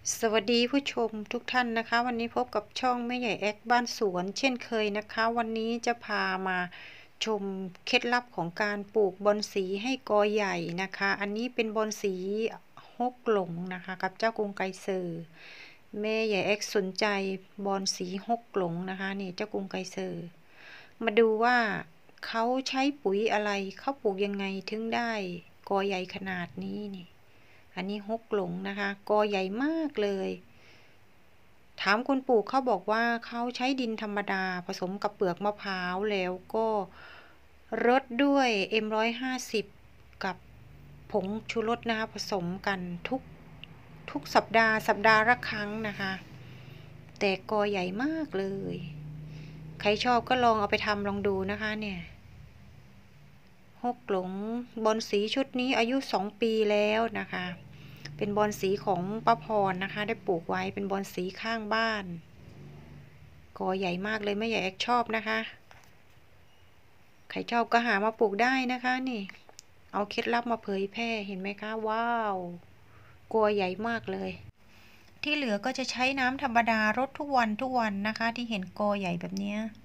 สวัสดีผู้ชมทุกท่านนะคะวันนี้พบกับช่องแม่ใหญ่แอคบ้านสวนเช่นเคยนะคะวันนี้จะพามาชมเคล็ดลับของการปลูกบอนสีให้กอใหญ่นะคะอันนี้เป็นบอนสีฮกหลงนะคะกับเจ้ากรุงไกรเซอร์แม่ใหญ่แอคสนใจบอนสีฮกหลงนะคะนี่เจ้ากรุงไกรเซอร์มาดูว่าเขาใช้ปุ๋ยอะไรเขาปลูกยังไงถึงได้กอใหญ่ขนาดนี้นี่อันนี้ฮกหลงนะคะกอใหญ่มากเลยถามคนปลูกเขาบอกว่าเขาใช้ดินธรรมดาผสมกับเปลือกมะพร้าวแล้วก็รดด้วยM150กับผงชูรสนะคะผสมกันทุกสัปดาห์ละครั้งนะคะแต่กอใหญ่มากเลยใครชอบก็ลองเอาไปทำลองดูนะคะเนี่ยฮกหลงบอนสีชุดนี้อายุ2 ปีแล้วนะคะเป็นบอนสีของป้าพรนะคะได้ปลูกไว้เป็นบอนสีข้างบ้านกอใหญ่มากเลยไม่ใหญ่แอกชอบนะคะใครชอบก็หามาปลูกได้นะคะนี่เอาเคล็ดลับมาเผยแพร่เห็นไหมคะว้าวกอใหญ่มากเลยที่เหลือก็จะใช้น้ำธรรมดารดทุกวันนะคะที่เห็นกอใหญ่แบบนี้